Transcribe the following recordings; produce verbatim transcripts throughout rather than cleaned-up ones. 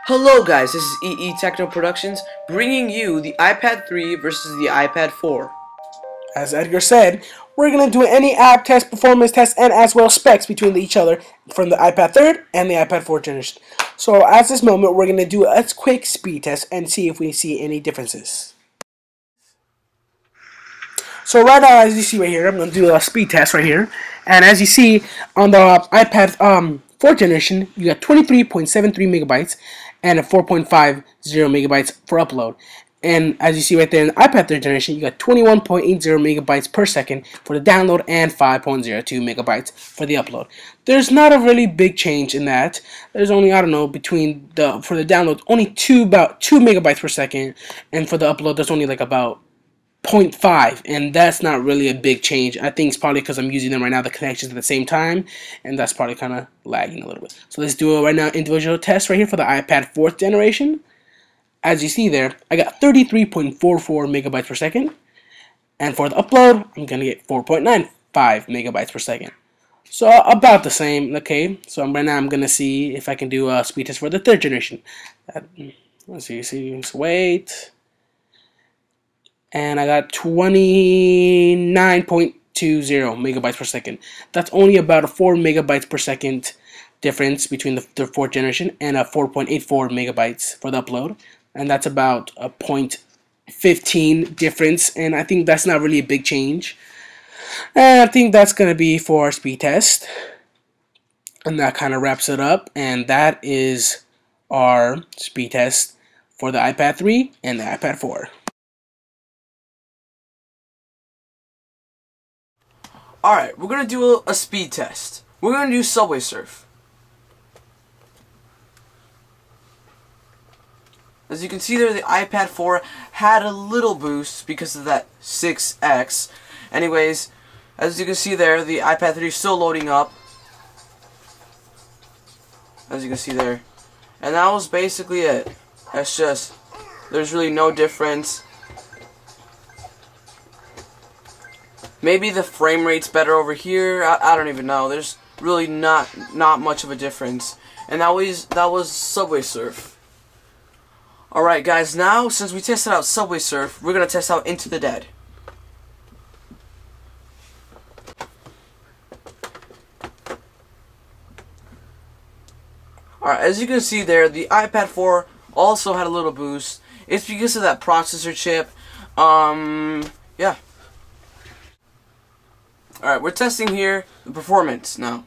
Hello guys, this is E E Techno Productions bringing you the iPad three versus the iPad four. As Edgar said, we're going to do any app test, performance test, and as well specs between each other from the iPad third and the iPad fourth generation. So at this moment, we're going to do a quick speed test and see if we see any differences. So right now, as you see right here, I'm going to do a speed test right here. And as you see on the iPad um, fourth generation, you got twenty-three point seven three megabytes and a four point five zero megabytes for upload. And as you see right there in the iPad third generation, you got twenty-one point eight zero megabytes per second for the download and five point zero two megabytes for the upload. There's not a really big change in that. There's only, I don't know, between the, for the download, only two, about two megabytes per second. And for the upload, there's only like about zero point five, and that's not really a big change. I think it's probably because I'm using them right now, the connections at the same time, and that's probably kind of lagging a little bit. So let's do it right now, individual test right here for the iPad fourth generation. As you see there, I got thirty-three point four four megabytes per second, and for the upload, I'm gonna get four point nine five megabytes per second. So about the same. Okay, so right now I'm gonna see if I can do a speed test for the third generation. Let's see, see, let's wait. And I got twenty-nine point two zero megabytes per second. That's only about a four megabytes per second difference between the, the fourth generation and a four point eight four megabytes for the upload. And that's about a zero point one five difference, and I think that's not really a big change. And I think that's going to be for our speed test. And that kind of wraps it up, and that is our speed test for the iPad three and the iPad four. Alright, we're going to do a, a speed test. We're going to do Subway Surf. As you can see there, the iPad four had a little boost because of that six X. Anyways, as you can see there, the iPad three is still loading up. As you can see there. And that was basically it. That's just, there's really no difference. Maybe the frame rate's better over here. I, I don't even know. There's really not not much of a difference. And that was that was Subway Surf. Alright guys, now since we tested out Subway Surf, we're gonna test out Into the Dead. Alright, as you can see there, the iPad four also had a little boost. It's because of that processor chip. Um yeah. Alright, we're testing here the performance now.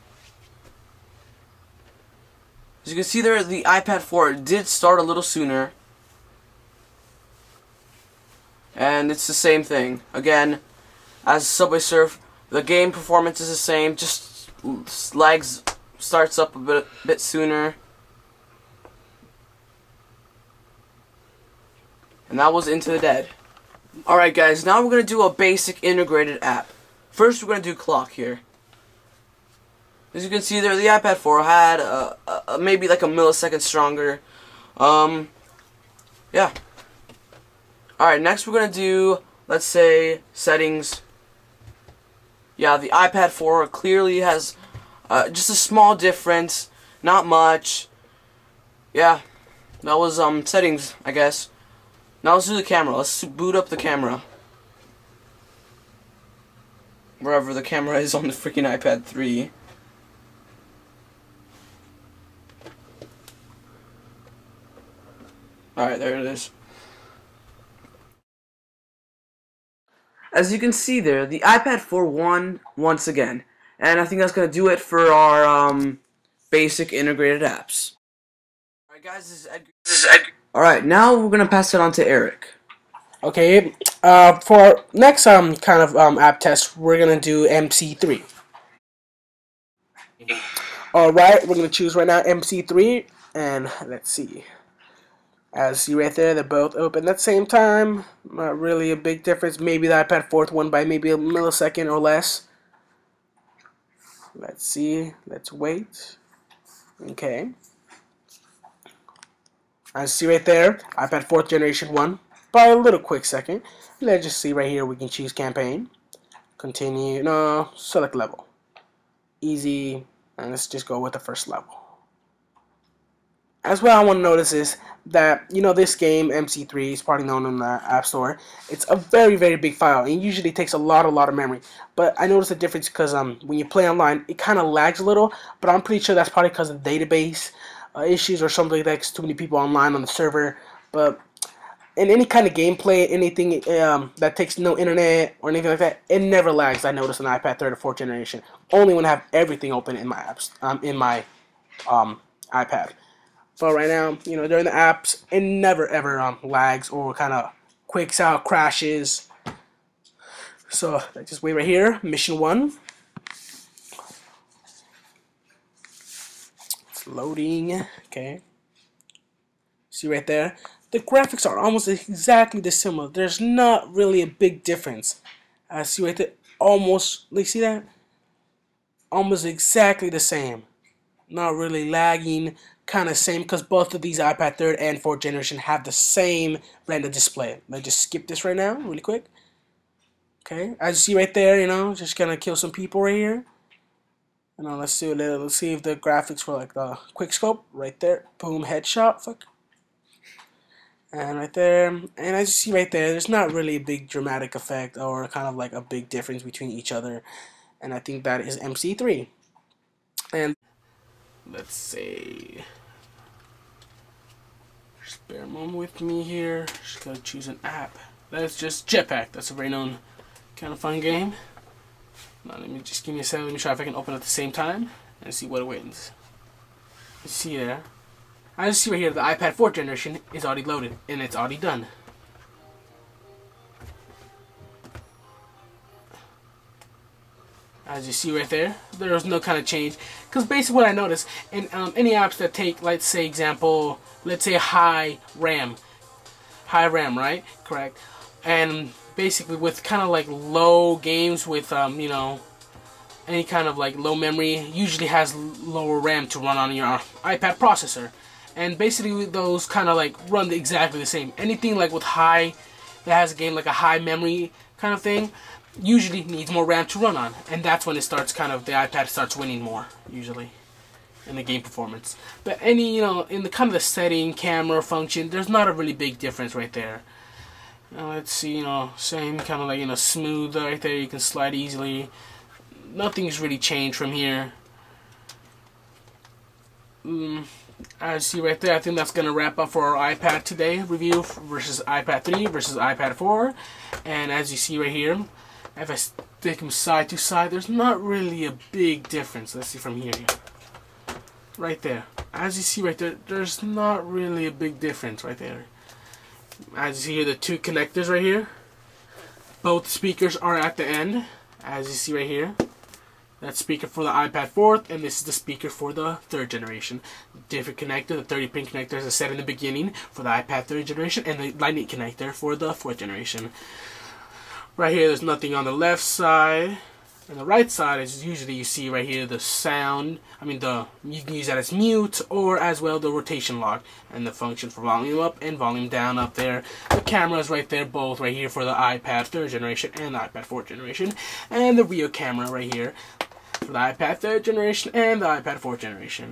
As you can see there, the iPad four did start a little sooner. And it's the same thing. Again, as Subway Surf, the game performance is the same, just lags starts up a bit, bit sooner. And that was Into the Dead. Alright guys, now we're going to do a basic integrated app. First, we're going to do clock here. As you can see there, the iPad four had uh, uh, maybe like a millisecond stronger. Um, yeah. Alright, next we're going to do, let's say, settings. Yeah, the iPad four clearly has uh, just a small difference. Not much. Yeah, that was um settings, I guess. Now let's do the camera. Let's boot up the camera. Wherever the camera is on the freaking iPad three. Alright, there it is. As you can see there, the iPad four won once again. And I think that's going to do it for our um, basic integrated apps. Alright guys, this is Edgar. This is Edgar. Alright, now we're going to pass it on to Eric. Okay, uh, for our next um kind of um app test, we're gonna do M C three. All right, we're gonna choose right now M C three, and let's see. As you see right there, they're both open at the same time. Not really a big difference. Maybe the iPad fourth won by maybe a millisecond or less. Let's see. Let's wait. Okay. As you see right there, iPad fourth generation won by a little quick second. Let's just see right here, we can choose campaign, continue, no, select level, easy, and let's just go with the first level. as well, I want to notice is that, you know, this game M C three is probably known in the App Store. It's a very very big file, and it usually takes a lot a lot of memory. But I noticed a difference because um when you play online, it kind of lags a little. But I'm pretty sure that's probably because of the database uh, issues or something like that. 'Cause too many people online on the server. But in any kind of gameplay, anything um, that takes no internet or anything like that, it never lags. I noticed on the iPad third or fourth generation. Only when I have everything open in my apps, um, in my um, iPad. But right now, you know, during the apps, it never ever um, lags or kind of quakes out, crashes. So just wait right here. Mission one. It's loading. Okay. See right there. The graphics are almost exactly the similar. There's not really a big difference. I uh, see right there. Almost. You see that? Almost exactly the same. Not really lagging, kind of same, because both of these iPad third and fourth generation have the same render display. Let's just skip this right now, really quick. Okay, as you see right there, you know, just gonna kill some people right here. And now let's see, let's see if the graphics for like the quick scope right there. Boom, headshot, fuck. And right there, and as you see right there, there's not really a big dramatic effect or kind of like a big difference between each other. And I think that is M C three. And let's see. Just bear a moment with me here. Just gotta choose an app. That's just Jetpack. That's a very known kind of fun game. Now let me just give me a second. Let me try if I can open at the same time and see what it wins. You see there. I just see right here the iPad fourth generation is already loaded and it's already done. As you see right there, there's no kind of change. Because basically what I noticed, in um, any apps that take, let's say example, let's say high RAM. High RAM, right? Correct. And basically with kind of like low games with, um, you know, any kind of like low memory, usually has lower RAM to run on your iPad processor. And basically those kind of like run exactly the same. Anything like with high, that has a game like a high memory kind of thing, usually needs more RAM to run on, and that's when it starts kind of the iPad starts winning more usually in the game performance. But any, you know, in the kind of the setting, camera function, there's not a really big difference right there. Now let's see, you know, same kind of like, you know, smooth right there. You can slide easily. Nothing's really changed from here. Mm, as you see right there, I think that's gonna wrap up for our iPad today review versus iPad three versus iPad four. And as you see right here, if I stick them side to side, there's not really a big difference. Let's see from here. Right there. As you see right there, there's not really a big difference right there. As you see here, the two connectors right here. Both speakers are at the end. As you see right here. That's speaker for the iPad fourth, and this is the speaker for the third generation. Different connector, the thirty pin connector as I said in the beginning for the iPad third generation, and the Lightning connector for the fourth generation. Right here, there's nothing on the left side. And the right side is usually you see right here the sound. I mean, the you can use that as mute or as well the rotation lock and the function for volume up and volume down up there. The cameras right there, both right here for the iPad third generation and the iPad fourth generation, and the rear camera right here for the iPad third generation and the iPad fourth generation.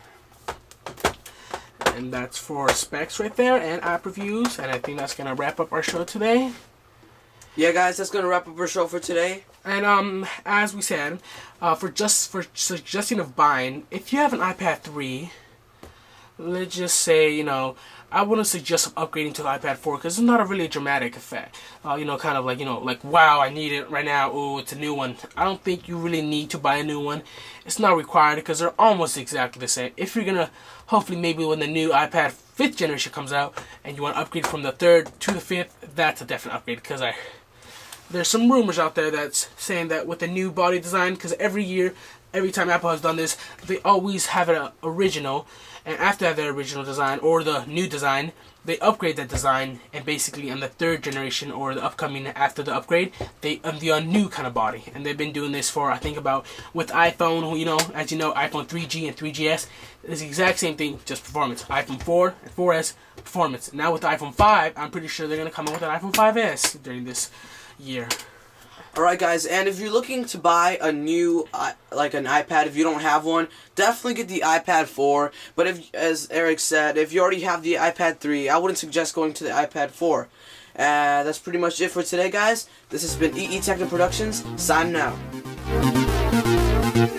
And that's for specs right there and app reviews. And I think that's gonna wrap up our show today. Yeah, guys, that's gonna wrap up our show for today. And um, as we said, uh, for just for suggesting of buying, if you have an iPad three, let's just say, you know, I wouldn't suggest upgrading to the iPad four because it's not a really dramatic effect. Uh, you know, kind of like, you know, like, wow, I need it right now. Oh, it's a new one. I don't think you really need to buy a new one. It's not required because they're almost exactly the same. If you're gonna, hopefully, maybe when the new iPad fifth generation comes out and you want to upgrade from the third to the fifth, that's a definite upgrade because I. There's some rumors out there that's saying that with the new body design, because every year, every time Apple has done this, they always have an original, and after that their original design or the new design, they upgrade that design, and basically in the third generation or the upcoming after the upgrade, they um, the new kind of body, and they've been doing this for I think about with iPhone, you know, as you know, iPhone three G and three G S, it's the exact same thing, just performance. iPhone four and four S performance. Now with the iPhone five, I'm pretty sure they're gonna come out with an iPhone five S during this year. Alright guys, and if you're looking to buy a new, uh, like an iPad, if you don't have one, definitely get the iPad four. But if, as Eric said, if you already have the iPad three, I wouldn't suggest going to the iPad four. Uh, that's pretty much it for today, guys. This has been E E.TECH Productions, signing out.